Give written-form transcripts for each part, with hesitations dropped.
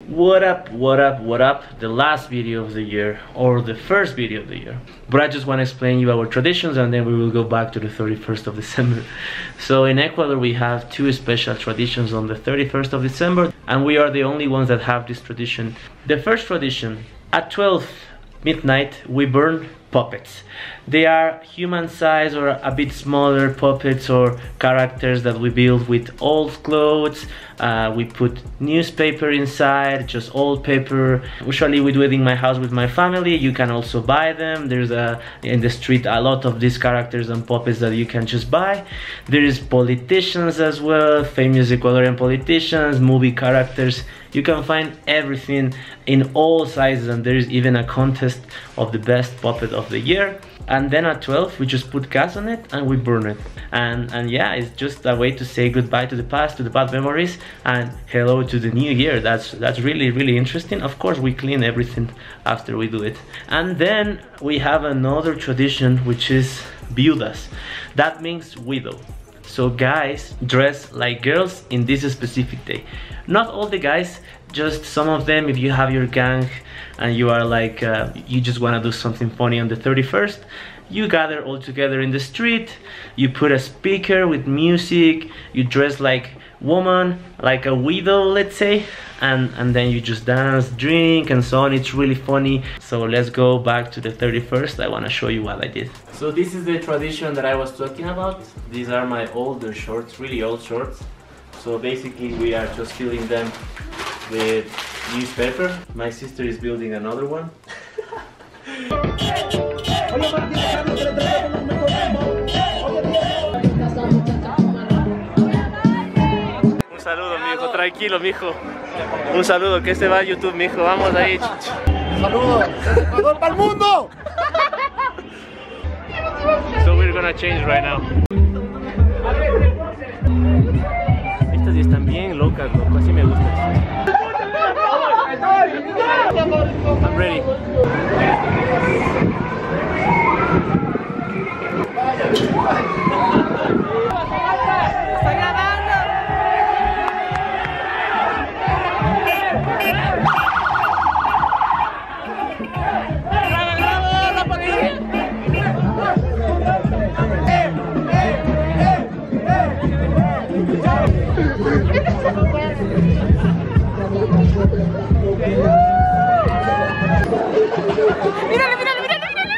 What up, what up, what up? The last video of the year, or the first video of the year. But I just want to explain you our traditions and then we will go back to the 31st of December. So in Ecuador we have two special traditions on the 31st of December, and we are the only ones that have this tradition. The first tradition, at 12 midnight we burn puppets. They are human size or a bit smaller puppets or characters that we build with old clothes. We put newspaper inside, just old paper. Usually we do it in my house with my family. You can also buy them. There's in the street a lot of these characters and puppets that you can just buy. There is politicians as well, famous Ecuadorian politicians, movie characters. You can find everything in all sizes, and there is even a contest of the best puppet of the year. And then at 12 we just put gas on it and we burn it. And yeah, it's just a way to say goodbye to the past, to the bad memories, and hello to the new year. That's really interesting. Of course we clean everything after we do it. And then we have another tradition, which is viudas. That means widow. So guys dress like girls in this specific day. Not all the guys, just some of them. If you have your gang and you are like, you just want to do something funny on the 31st, you gather all together in the street, you put a speaker with music, you dress like woman, like a widow, let's say, and then you just dance, drink and so on. It's really funny. So let's go back to the 31st. I want to show you what I did. So this is the tradition that I was talking about. These are my older shorts, really old shorts. So basically we are just filling them with newspaper. My sister is building another one. Un saludo, mijo, tranquilo, mijo. Un saludo, que este va a YouTube, mijo. Vamos ahí. Saludos, Ecuador para el mundo. So we're gonna change right now. Estas ya están bien locas, loco. Así me gustan. I'm ready. Estoy grabando. Mírale, mírale, mírale, mírale.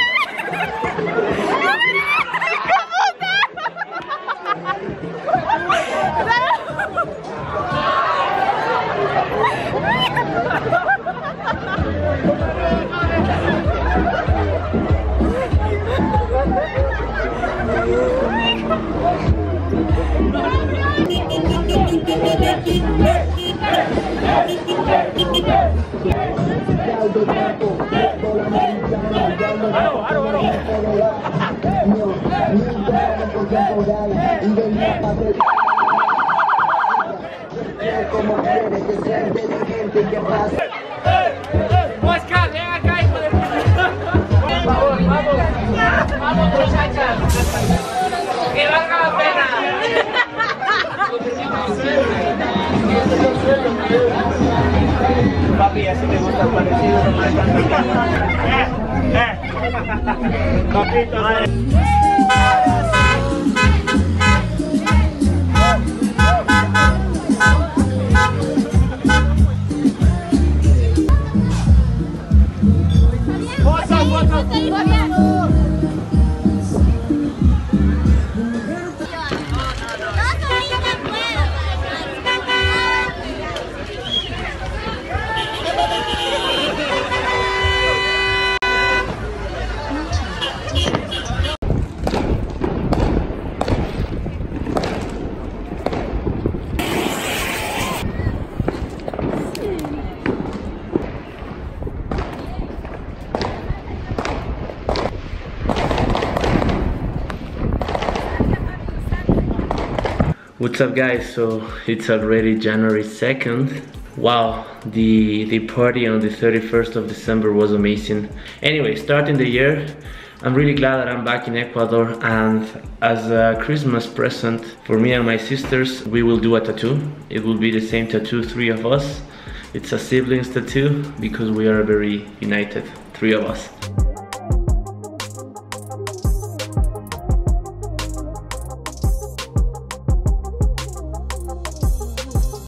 Oscar, ven acá, hijo de puta. Vamos, vamos. Vamos, muchachas. Que valga la pena. Papi, así te gusta parecido, no me Papito, What's up guys? So it's already January 2nd. Wow, the party on the 31st of December was amazing. Anyway, starting the year, I'm really glad that I'm back in Ecuador, and as a Christmas present for me and my sisters, we will do a tattoo. It will be the same tattoo, 3 of us. It's a siblings tattoo because we are very united, three of us.